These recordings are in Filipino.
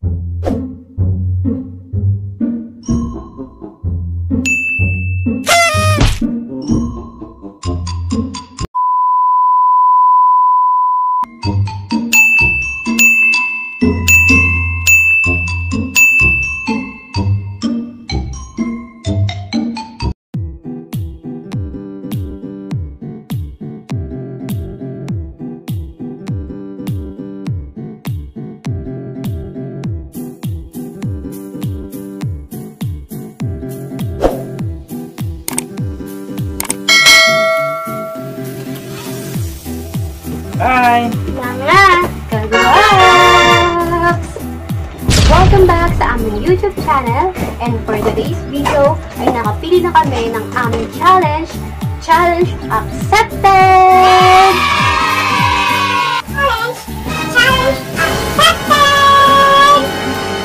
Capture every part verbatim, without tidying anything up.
Hi! Mga kagwaps! Welcome back sa aming YouTube channel, and for today's video ay nakapili na kami ng aming challenge. Challenge accepted! Challenge! Challenge accepted!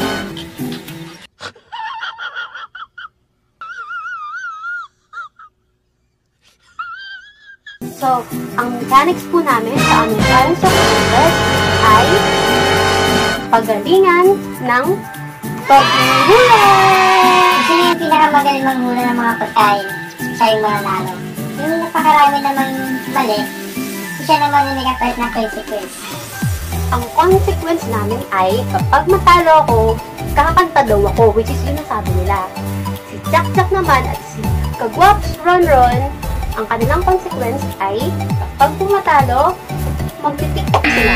So, ang mechanics po namin sa aming challenge accepted ay pagalingan ng paghula. Sino yung pinakamagaling manghula ng mga pagkain? Siya yung mananalo. Yung napakarami namang mali, siya naman yung nagkakalit na consequence. Ang consequence namin ay kapag matalo ako, kakanta daw ako, which is yun ang sabi nila. Si Jack Jack naman at si Kagwaps Ron Ron, ang kanilang consequence ay kapag pumatalo, magti-tiktok sila.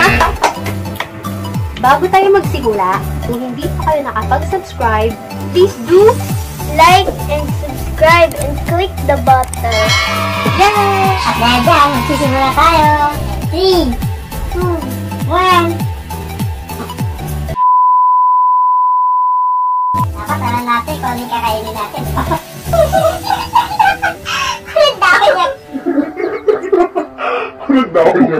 Bago tayo magsimula, kung hindi pa kayo nakapag-subscribe, please do Like and subscribe and click the button. Yay! At dahil dyan, magsisimula tayo. three, two, one. Dapat alam natin kung ano yung kakainin natin. Ang dami niya. Ang dami niya.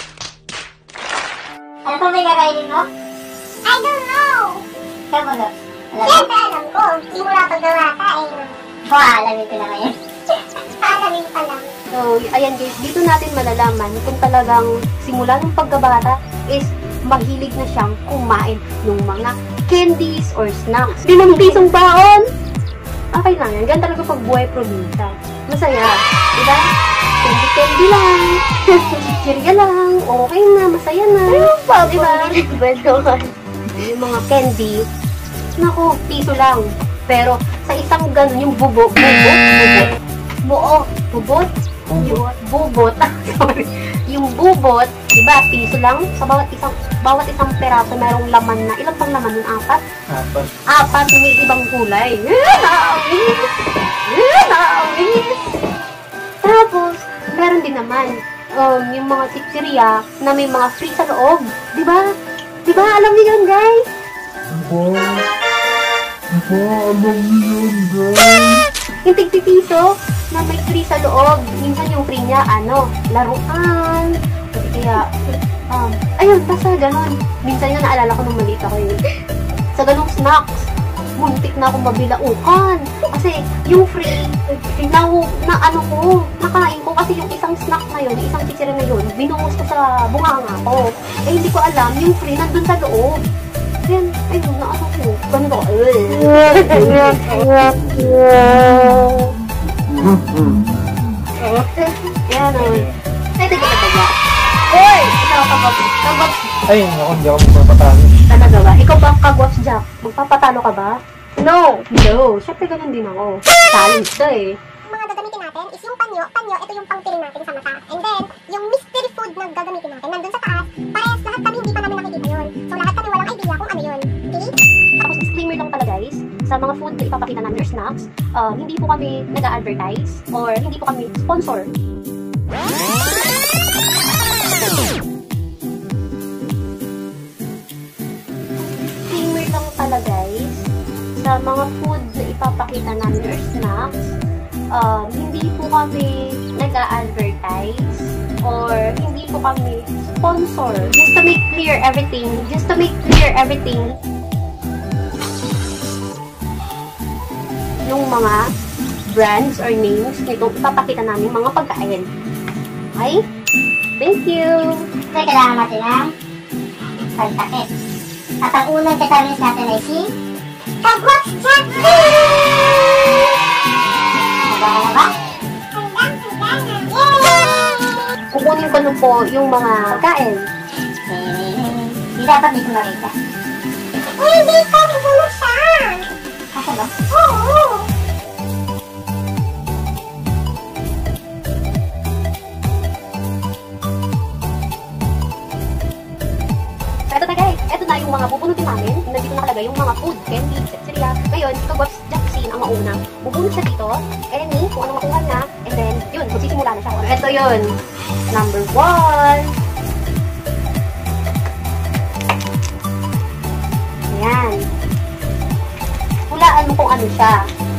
Ano pa may kakainin mo? I don't know. Kamu no? Siyempre alam ko. Simula paggawa ka eh. Wow, alamin ko na ngayon. Alamin pa lang. So, ayan guys, dito natin malalaman kung talagang simula ng pagkabata is mahilig na siyang kumain ng mga candies or snacks. Limang pisong baon! Okay lang yan. Ganyan talaga pag buhay probinsya. Masaya. Diba? Candy-candy lang. Chichirya lang. Okay na. Masaya na. Diba? Yung mga candy, naku, piso lang. Pero sa isang ganun, yung bubo, bubot, bubot, buo, bubot, yung bubot, sorry, yung bubot, diba, piso lang. Sa bawat isang, bawat isang peraso, merong laman na, ilang pang laman nun? Apat? Apat. Apat, may ibang kulay. Nakakamiss! Nakakamiss! Tapos, meron din naman, um, yung mga chichirya na may mga free sa loob. Diba? Diba? Alam niyo yun, guys? Diba? Diba? Alam niyo yun, guys? Yung tigpipiso na may free sa loob. Minsan yung free niya, ano, laruan. Kaya, um, ayun, basta ganon. Minsan nga naalala ko nung maliit ako yun. Sa ganong snacks, muntik na akong mabilaukan. Kasi yung free, na, na ano ko, nakain ko. Kasi yung isang snack na yun, yung isang chichira na yun, binuhos ko sa bunganga ko. Eh, hindi ko alam, yung free nandun sa loob. Then, ayun, na ano ko, ganun ako. Yan, ayun. Ay, teka, teka. Hoy! Ikaw, Kagwaps. Kagwaps. Ay, naku, hindi ako magpapatalo. Talaga ba? Ikaw ba ang Kagwaps, Jack? Magpapatalo ka ba? No! No! Siyempre ganun din ako. Challenge to eh. Ang mga gagamitin natin is yung panyo. Panyo, ito yung pangpiling natin sa mata. And then, yung mystery food na gagamitin natin, nandun sa taas. Parehas, lahat kami hindi pa namin nakikita yun. So, lahat kami walang idea kung ano yun. Okay? Tapos disclaimer lang pala guys, sa mga food na ipapakita namin or snacks, uh, hindi po kami nag-a-advertise or hindi po kami sponsor. Disclaimer lang pala guys, sa mga food na ipapakita namin or snacks, uh, hindi po kami nag-a-advertise or hindi po kami sponsor. Just to make clear everything, just to make clear everything, yung mga brands or names nitong ipapakita namin mga pagkain. Okay? Thank you! Kasi kailangan natin ng pagtakip. At ang unang determinants natin ay si Kagwap's Jackson! Handa na ba? Kukunin ko na po yung mga pagkain. Hindi dapat dito makita. Uy, hindi ka! Bubulot siya! Kasi ba? Oo! Ito na guys, ito na yung mga bubunutin namin. Nandito nakalagay yung mga food, candy, et cetera. Ngayon, si Kagwap's Jackson ang mauna. Bubunot siya dito, any, kung anong makuha niya, and then, yun, magsisimula na siya. Ito yun, number one. Ayan. Hulaan mo kung ano siya.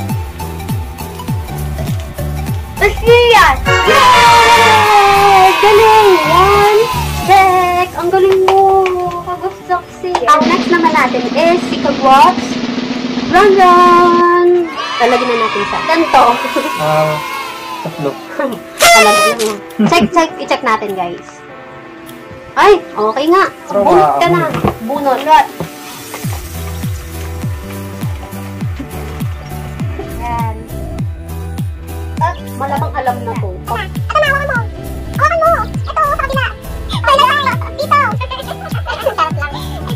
Tashiya! Yay! Galing! One, check! Ang galing mo! Kagwap's Jackson. Ang next naman natin is si Kagwap's Run Run! Talagyan na natin siya. Ganito. Ah, tatlo. Talagyan na. Check, check. I-check natin, guys. Ay, okay nga. Bunot ka na. Bunot. Yan. Ah, malamang alam na to. Oh. Ito na, hawakan mo! Hawakan mo! Ito, sa kabila! Ay, lang! Dito! Sarap lang.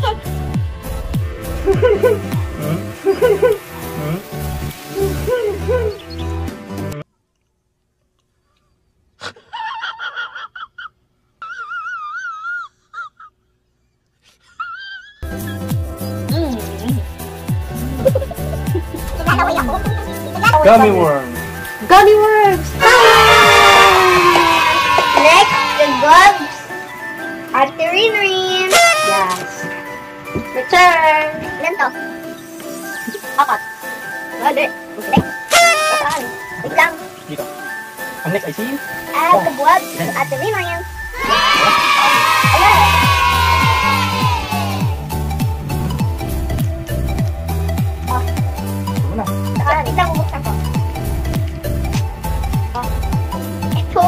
Hmm? Hmm? Naglalaway ako. Gummy worm. Gummy worms! Next, the gloves. Ate Rin-Rin. Yes. Return! Ilan to? Apat. Hindi. Hindi. Saan? Wait lang. Dito. Ang next ay si... Ah, the gloves. Ate Rin-Rin. Ayan. Ano na? Saan? Wait lang, bubuksan ko. Oh. Ito.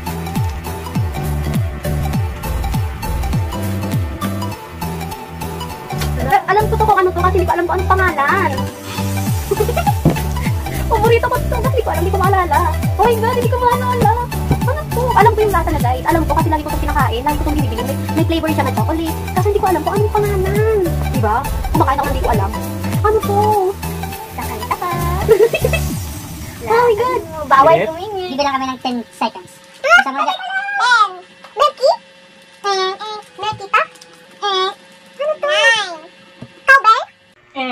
Eh, alam ko to kung ano to kasi hindi ko alam kung anong pangalan. Paborito ko to kasi hindi ko alam, hindi ko maalala. Oh my god, hindi ko maalala. Ano to? Alam ko yung lasa na guys. Alam ko kasi lagi ko itong pinakain. Lagi ko itong binibili. May, may flavor siya na chocolate. Kasi hindi ko alam kung anong pangalan. Diba? Kumakain ako hindi ko alam. Ano to? Taka-taka. Oh my god. Bawal Minute? tumingin. Bibigyan kami ng ten seconds. Isa mo dyan. ten. Milky? Eh, eh. Milky pa? Eh. Ano to? nine. Cowbell? Eh.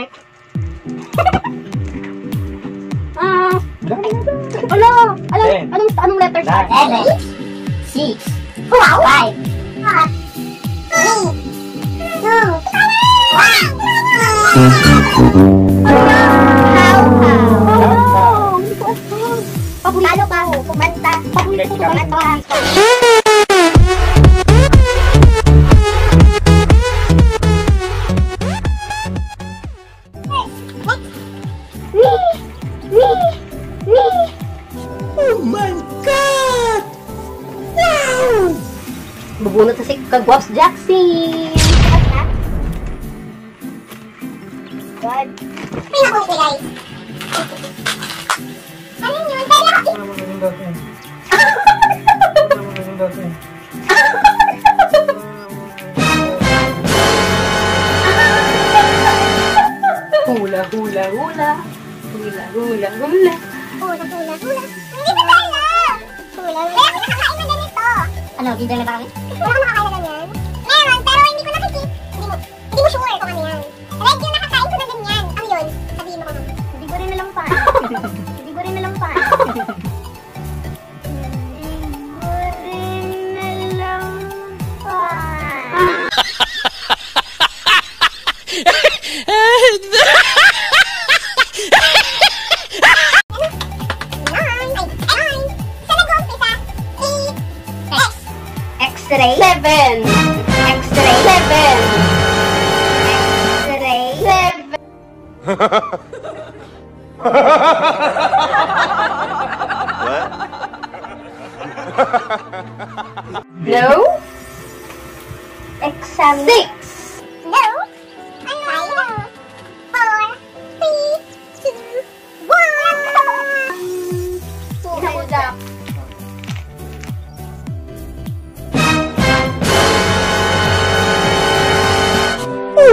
Ah, Dami na dami. ala, alam, Ten. anong, anong letter siya? Nine. Seven. Six. Wow. Five. Four. Three. Two. One. Oh, hindi ko alam. Paborito Talo ka. Kumanta. Paborito ko ba ito? Bubunot na si Kagwap's Jackson. God. Ay, naku, guys. Ano yun? Dali ako. Ano naman yung dati? Ano naman yung dati? Hula, hula, hula. Hula, hula, hula. Hula, hula, hula. Hindi ko alam. Hula, hula. Kaya ako nakakain na ganito. Ano, bibigyan na ba kami? Wala ka nakakain na ganyan. Meron, pero hindi ko nakikita. Hindi mo, hindi mo sure kung ano yan. Like yung nakakain ko na ganyan. Ano yun? Sabihin mo ka naman. Hindi ko rin alam pa. Hindi ko rin alam pa. Hindi ko rin alam pa. X-ray. Seven. X-ray. Seven. X-ray. Seven. No. Exam. Six. No.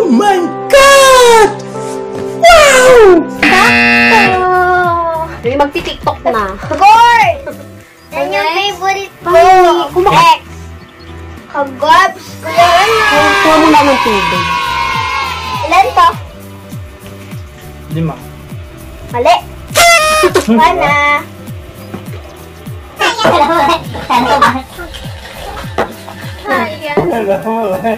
Oh my God! Wow! Sakto! May magti-tiktok na. Score! Yan yung favorite ko. Kumak- X. Kagobs. Kuya na. Kuha mo na ng tubig. Ilan to? Lima. Mali. Mana? Ayan. Wala, wala.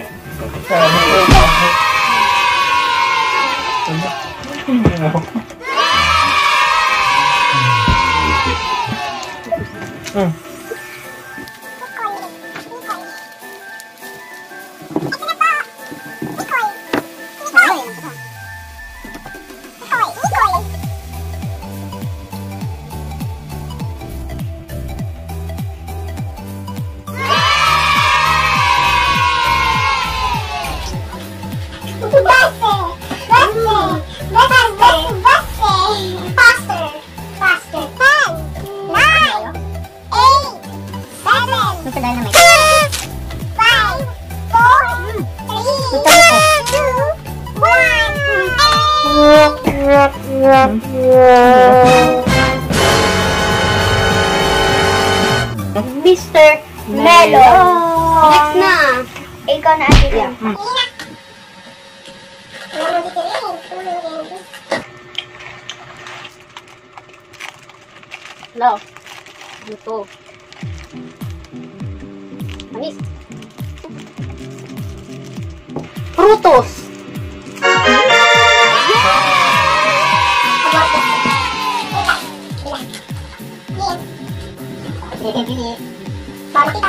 Hmm. Mister Melo. Next na. Ikaw na ate. Yeah. Hmm. Hello. Ano to? Anis. Frutos. Para kita.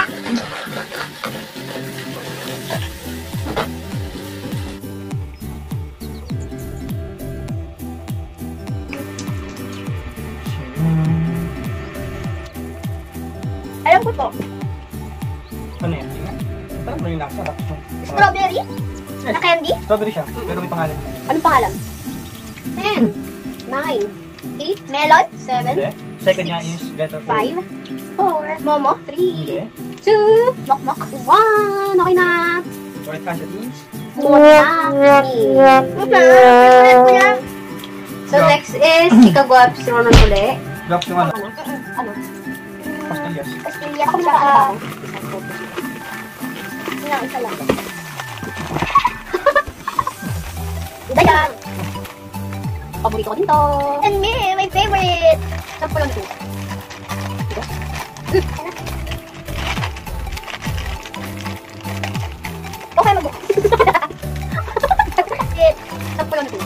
Alam ko to. Ano yan? Parang may nasa. Strawberry? Na candy? Strawberry siya, pero may pangalan. Anong pangalan? ten, nine, eight, Melon? seven, Hindi. Second niya is letter four. five, four, Momo? Hindi. three, two, Mokmok? one. Okay na. Correct answer is Monami. Favorite ko yan. So next is Kikagwabs Ronan uli. drops yung ano. Ano? Ano? Pastillas. Pastilya Ako ko na siya. ba? Ilang isa lang. Ida yan. Paborito ko din to. And me, my favorite. Saan po lang ito? Okay, mag- Saan po lang ito?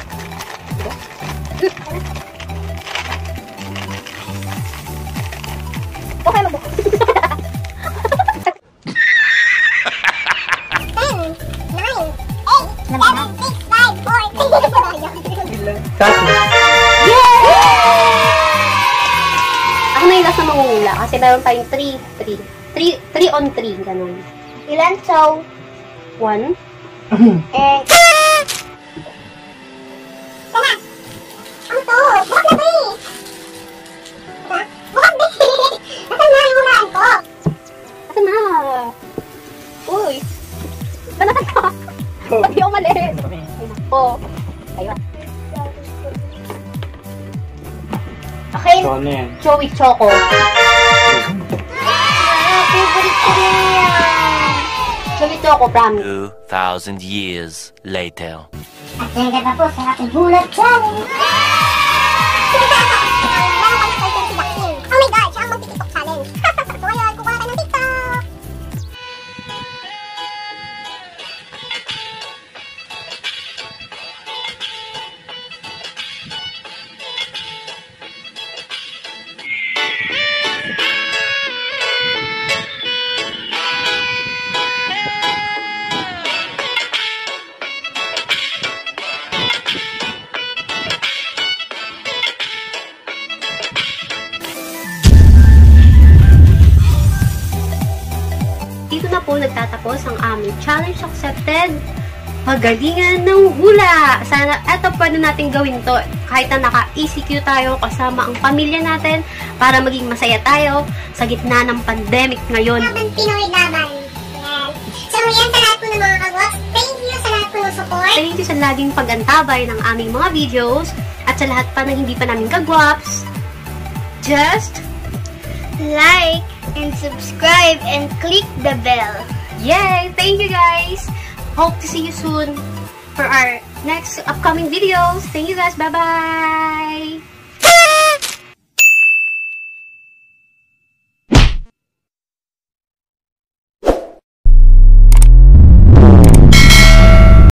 Okay, mag- Tatlo. Ako na yung last na mangungula kasi meron tayong three, three. three, three on three, ganun. Ilan so? one, Eh. Tara. Ano to? Bukas na to eh. Ha? Bukas na eh. Nasaan na yung hulaan ko? Asa na? Uy! Banatan ka! Ba't di ako mali? Oo. Ayun. Okay. So, ano yan? Chewy Choco. Ah, favorite ko rin yan. Chewy Choco, promise. Two thousand years later. At yan ganda po sa ating bulat challenge. Oh my God, siya ang mag-tiktok challenge. So ngayon, kukuha tayo ng TikTok. Dito na po nagtatapos ang aming challenge accepted. Magalingan ng hula! Sana eto pwede natin gawin to kahit na naka-E C Q tayo kasama ang pamilya natin para maging masaya tayo sa gitna ng pandemic ngayon. Laban Pinoy laban. Yan. So yan sa lahat po ng mga kagwas. Thank you sa lahat po ng support. thank you sa laging pag-antabay ng aming mga videos at sa lahat pa na hindi pa namin kagwaps. Just like and subscribe and click the bell. yay! Thank you guys! Hope to see you soon for our next upcoming videos. Thank you guys. Bye-bye!